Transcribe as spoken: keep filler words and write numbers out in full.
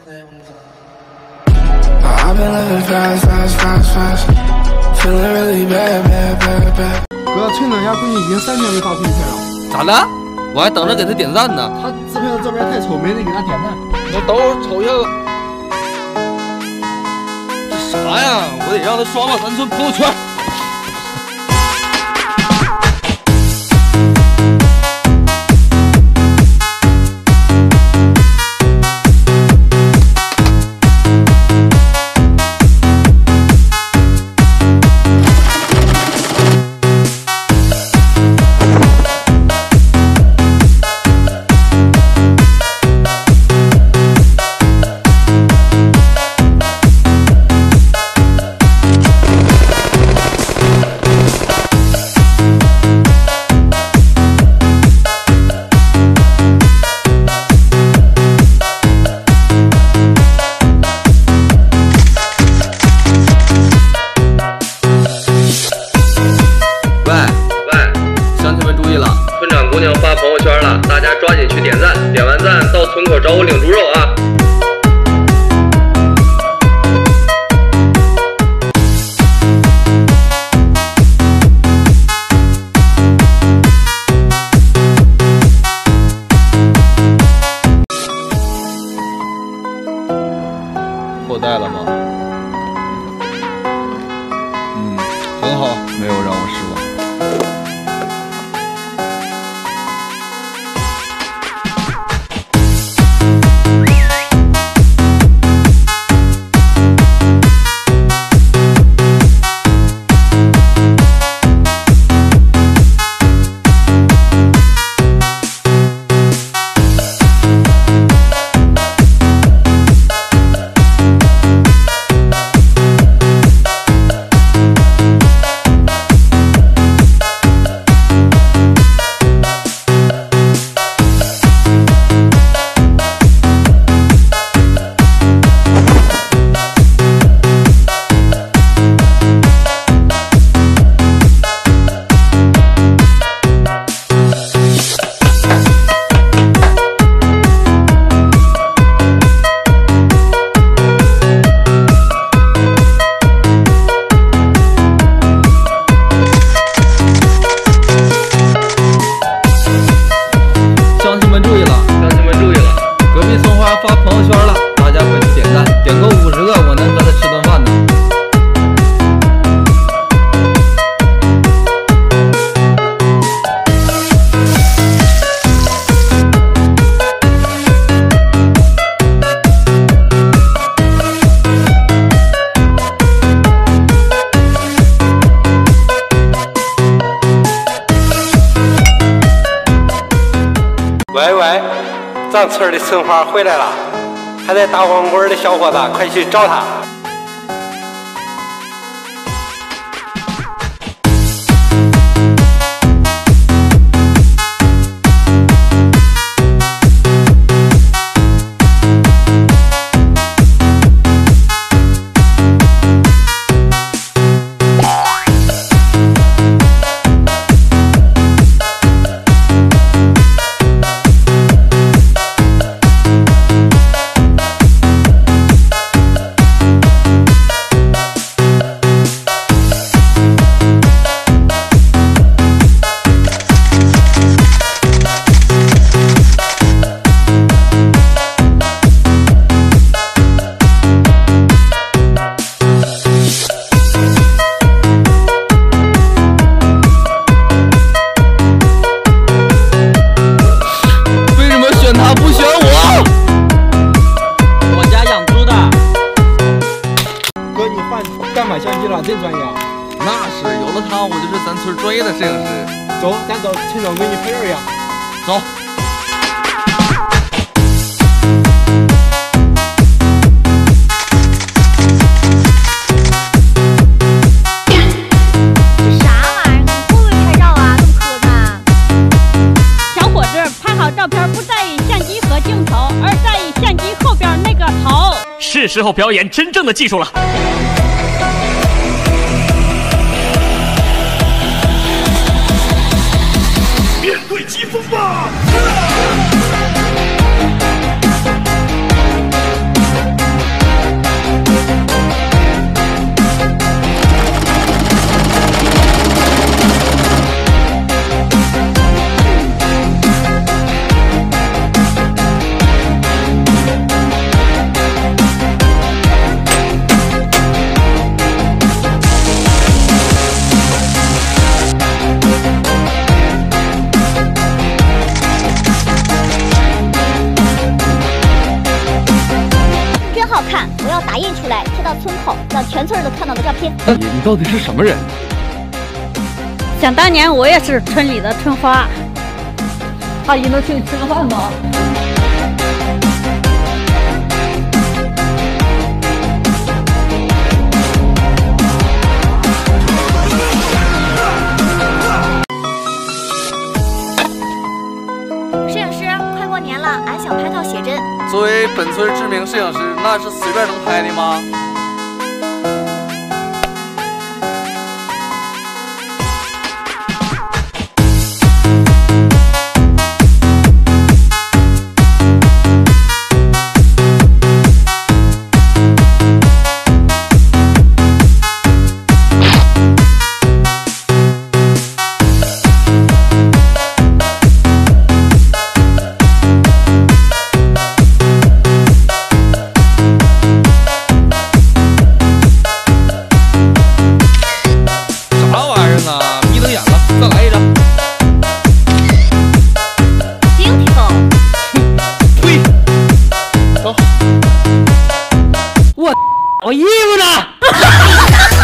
哥，崔能家闺女已经三天没发朋友圈了。 咋了？我还等着给她点赞呢。 她自拍的照片太丑，没人给她点赞。 我等会儿瞅一下。这啥呀？我得让她刷爆咱村朋友圈。 姑娘发朋友圈了，大家抓紧去点赞，点完赞到村口找我领猪肉啊！ 后代了吗？嗯，很好，没有让我失望。 发朋友圈了，大家快去点赞，点够五十个，我能和他吃顿饭呢。 喂喂。 咱村的村花回来了，还在打光棍的小伙子，快去找他。 相机了，真专业啊！ 那是，有了它，我就是咱村专业的摄影师。 走，咱找村长给你拍照呀。 走。 这啥玩意儿？你会不会拍照啊？这么磕碜！小伙子，拍好照片不在意相机和镜头，而在意相机后边那个头。 是时候表演真正的技术了。 面对疾风吧！ 好看，我要打印出来贴到村口，让全村人都看到我的照片。 你你到底是什么人？ 想当年我也是村里的村花。 阿姨能请你吃个饭吗？ 摄影师，快过年了，俺想拍套写真。 作为本村知名摄影师，那是随便能拍的吗？再来一张。 Beautiful。 呸！走。我我衣服呢？